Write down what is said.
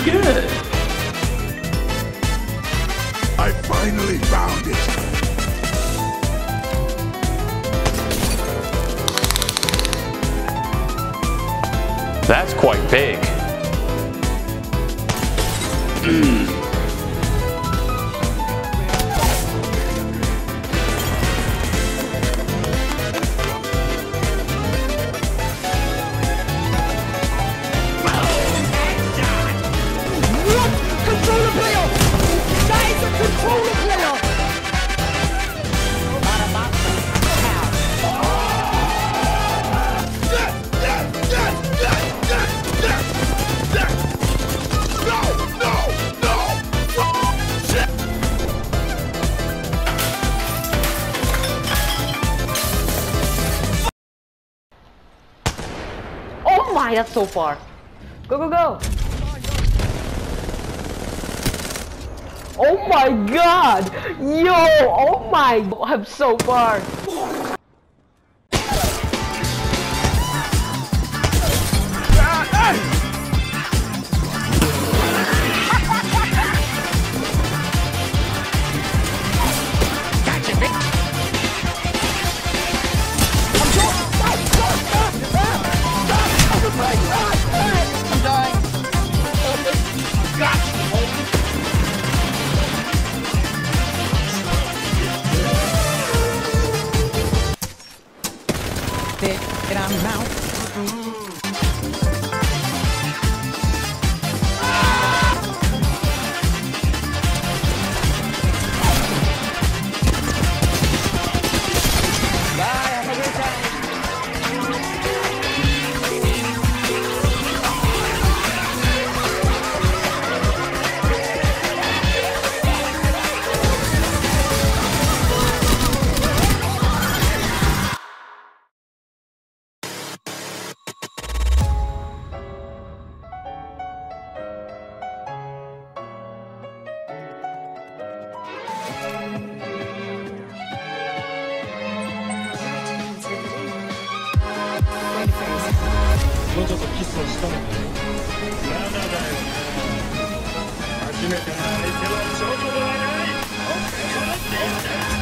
good. I finally found it. That's quite big. Oh my, that's so far. Go, go, go. Oh my god. Yo, oh my, I'm so far. I'm dying. Get out of your mouth. Bye, have a good time. もうちょっとキスをしたのに。まだだよ。初めての相手はチョコではない。こうやってやった。